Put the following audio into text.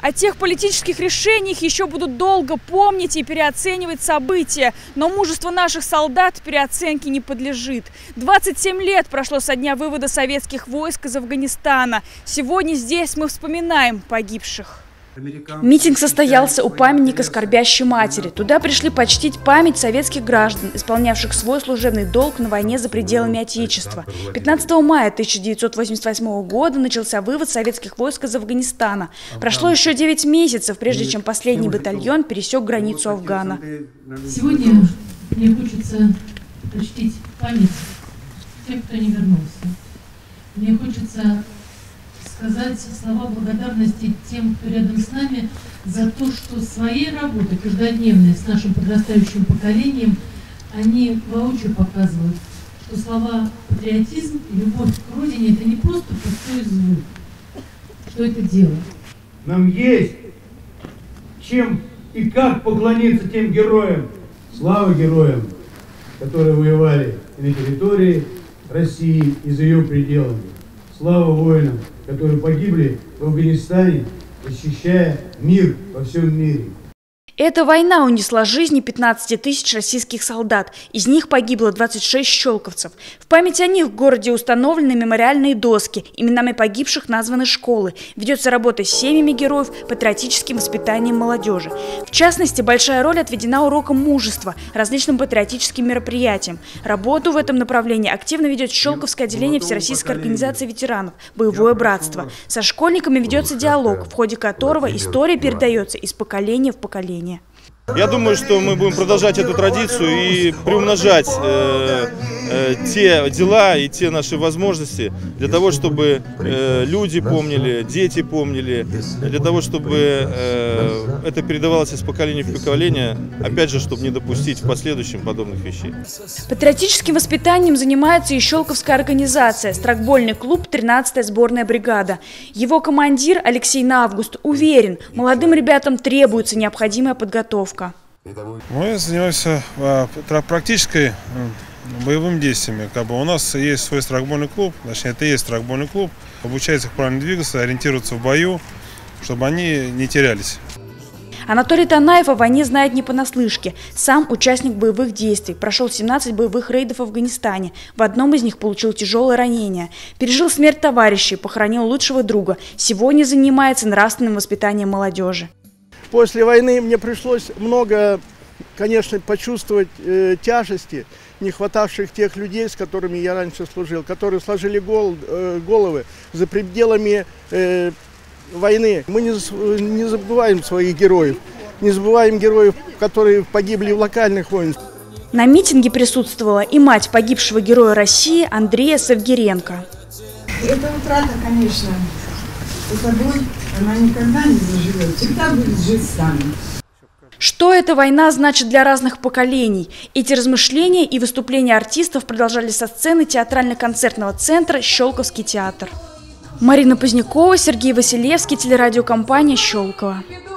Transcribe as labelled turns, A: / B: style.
A: О тех политических решениях еще будут долго помнить и переоценивать события. Но мужество наших солдат переоценке не подлежит. 27 лет прошло со дня вывода советских войск из Афганистана. Сегодня здесь мы вспоминаем погибших. Митинг состоялся у памятника скорбящей матери. Туда пришли почтить память советских граждан, исполнявших свой служебный долг на войне за пределами Отечества. 15 мая 1988 года начался вывод советских войск из Афганистана. Прошло еще 9 месяцев, прежде чем последний батальон пересек границу Афгана.
B: Сегодня мне хочется почтить память тех, кто не вернулся. Мне хочется сказать слова благодарности тем, кто рядом с нами, за то, что своей работой, каждодневной, с нашим подрастающим поколением, они воочию показывают, что слова патриотизм и любовь к родине – это не просто пустой звук, что это дело.
C: Нам есть чем и как поклониться тем героям, слава героям, которые воевали на территории России и за ее пределами. Слава воинам, которые погибли в Афганистане, защищая мир во всем мире.
A: Эта война унесла жизни 15 тысяч российских солдат. Из них погибло 26 щелковцев. В память о них в городе установлены мемориальные доски. Именами погибших названы школы. Ведется работа с семьями героев, патриотическим воспитанием молодежи. В частности, большая роль отведена урокам мужества, различным патриотическим мероприятиям. Работу в этом направлении активно ведет Щелковское отделение Всероссийской организации ветеранов «Боевое братство». Со школьниками ведется диалог, в ходе которого история передается из поколения в поколение.
D: Я думаю, что мы будем продолжать эту традицию и приумножать те дела и те наши возможности для того, чтобы люди помнили, дети помнили, для того, чтобы это передавалось из поколения в поколение, опять же, чтобы не допустить в последующем подобных вещей.
A: Патриотическим воспитанием занимается и Щелковская организация «Страйкбольный клуб. 13-я сборная бригада». Его командир Алексей Навгуст уверен, молодым ребятам требуется необходимая подготовка.
E: Мы занимаемся практической боевыми действиями. У нас есть свой страйкбольный клуб, точнее, это и есть страйкбольный клуб. Обучается их правильно двигаться, ориентироваться в бою, чтобы они не терялись.
A: Анатолий Танаев о войне знает не понаслышке. Сам участник боевых действий. Прошел 17 боевых рейдов в Афганистане. В одном из них получил тяжелое ранение. Пережил смерть товарищей, похоронил лучшего друга. Сегодня занимается нравственным воспитанием молодежи.
F: После войны мне пришлось много, конечно, почувствовать тяжести, не хватавших тех людей, с которыми я раньше служил, которые сложили головы за пределами войны. Мы не забываем своих героев, не забываем героев, которые погибли в локальных войнах.
A: На митинге присутствовала и мать погибшего героя России Андрея Савгиренко.
G: Это утрата, конечно, эта боль, она никогда не заживет, всегда будет жить с нами.
A: Что эта война значит для разных поколений? Эти размышления и выступления артистов продолжались со сцены театрально-концертного центра «Щелковский театр». Марина Позднякова, Сергей Василевский, телерадиокомпания «Щелково».